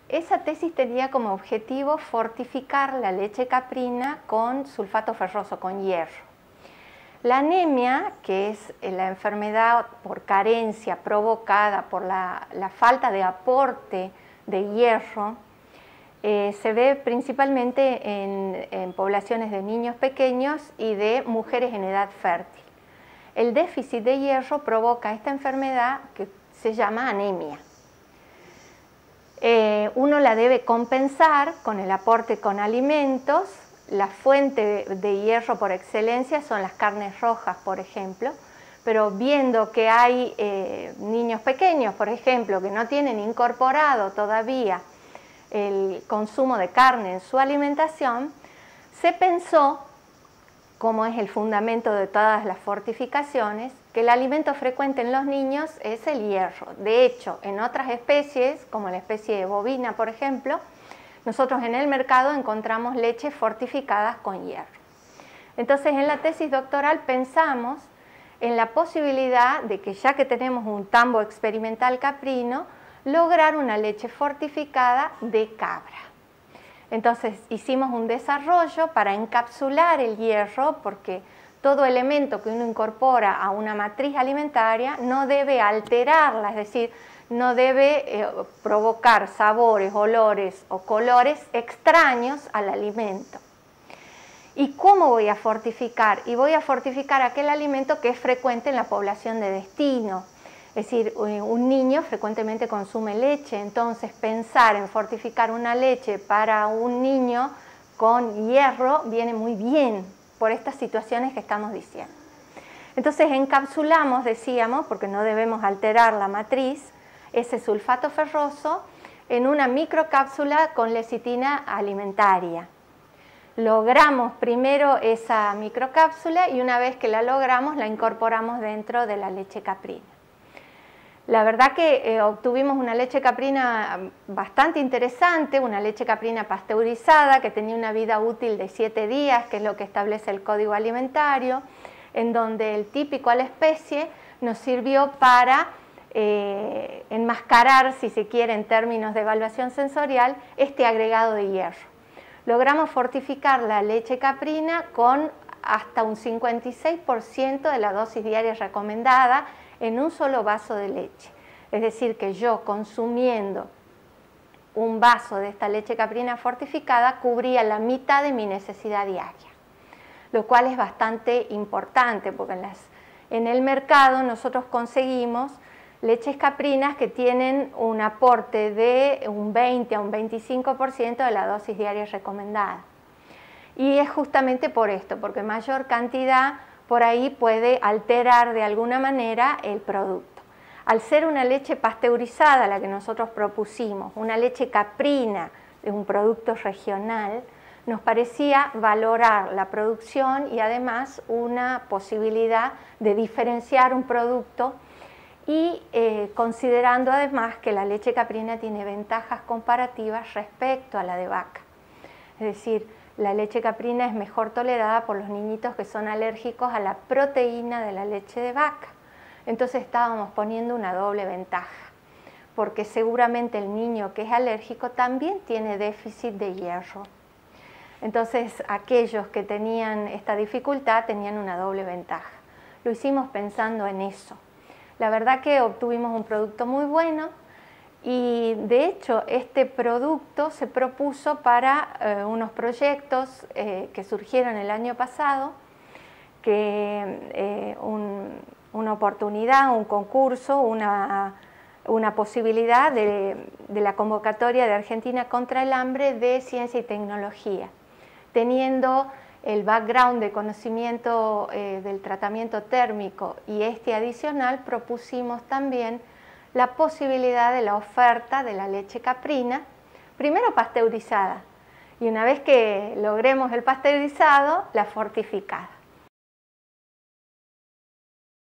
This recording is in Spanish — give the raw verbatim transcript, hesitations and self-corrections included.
Esa tesis tenía como objetivo fortificar la leche caprina con sulfato ferroso, con hierro. La anemia, que es la enfermedad por carencia provocada por la, la falta de aporte de hierro, eh, se ve principalmente en, en poblaciones de niños pequeños y de mujeres en edad fértil. El déficit de hierro provoca esta enfermedad que se llama anemia. Eh, uno la debe compensar con el aporte con alimentos. La fuente de hierro por excelencia son las carnes rojas, por ejemplo, pero viendo que hay eh, niños pequeños, por ejemplo, que no tienen incorporado todavía el consumo de carne en su alimentación, se pensó, como es el fundamento de todas las fortificaciones, que el alimento frecuente en los niños es el hierro. De hecho, en otras especies, como la especie bovina, por ejemplo, nosotros en el mercado encontramos leches fortificadas con hierro. Entonces, en la tesis doctoral pensamos en la posibilidad de que, ya que tenemos un tambo experimental caprino, lograr una leche fortificada de cabra. Entonces hicimos un desarrollo para encapsular el hierro, porque todo elemento que uno incorpora a una matriz alimentaria no debe alterarla, es decir, no debe eh, provocar sabores, olores o colores extraños al alimento. ¿Y cómo voy a fortificar? Y voy a fortificar aquel alimento que es frecuente en la población de destino. Es decir, un niño frecuentemente consume leche, entonces pensar en fortificar una leche para un niño con hierro viene muy bien por estas situaciones que estamos diciendo. Entonces encapsulamos, decíamos, porque no debemos alterar la matriz, ese sulfato ferroso en una microcápsula con lecitina alimentaria. Logramos primero esa microcápsula y una vez que la logramos la incorporamos dentro de la leche caprina. La verdad que eh, obtuvimos una leche caprina bastante interesante, una leche caprina pasteurizada que tenía una vida útil de siete días, que es lo que establece el Código Alimentario, en donde el típico a la especie nos sirvió para eh, enmascarar, si se quiere en términos de evaluación sensorial, este agregado de hierro. Logramos fortificar la leche caprina con hasta un cincuenta y seis por ciento de la dosis diaria recomendada en un solo vaso de leche. Es decir, que yo consumiendo un vaso de esta leche caprina fortificada cubría la mitad de mi necesidad diaria, lo cual es bastante importante porque en, las, en el mercado nosotros conseguimos leches caprinas que tienen un aporte de un veinte a un veinticinco por ciento de la dosis diaria recomendada. Y es justamente por esto, porque mayor cantidad por ahí puede alterar de alguna manera el producto. Al ser una leche pasteurizada, la que nosotros propusimos, una leche caprina de un producto regional, nos parecía valorar la producción y además una posibilidad de diferenciar un producto y eh, considerando además que la leche caprina tiene ventajas comparativas respecto a la de vaca. Es decir, la leche caprina es mejor tolerada por los niñitos que son alérgicos a la proteína de la leche de vaca. Entonces estábamos poniendo una doble ventaja, porque seguramente el niño que es alérgico también tiene déficit de hierro. Entonces aquellos que tenían esta dificultad tenían una doble ventaja. Lo hicimos pensando en eso. La verdad que obtuvimos un producto muy bueno. Y de hecho este producto se propuso para eh, unos proyectos eh, que surgieron el año pasado, que eh, un, una oportunidad, un concurso, una, una posibilidad de, de la convocatoria de Argentina contra el hambre de ciencia y tecnología, teniendo el background de conocimiento eh, del tratamiento térmico y este adicional, propusimos también la posibilidad de la oferta de la leche caprina, primero pasteurizada, y una vez que logremos el pasteurizado, la fortificada.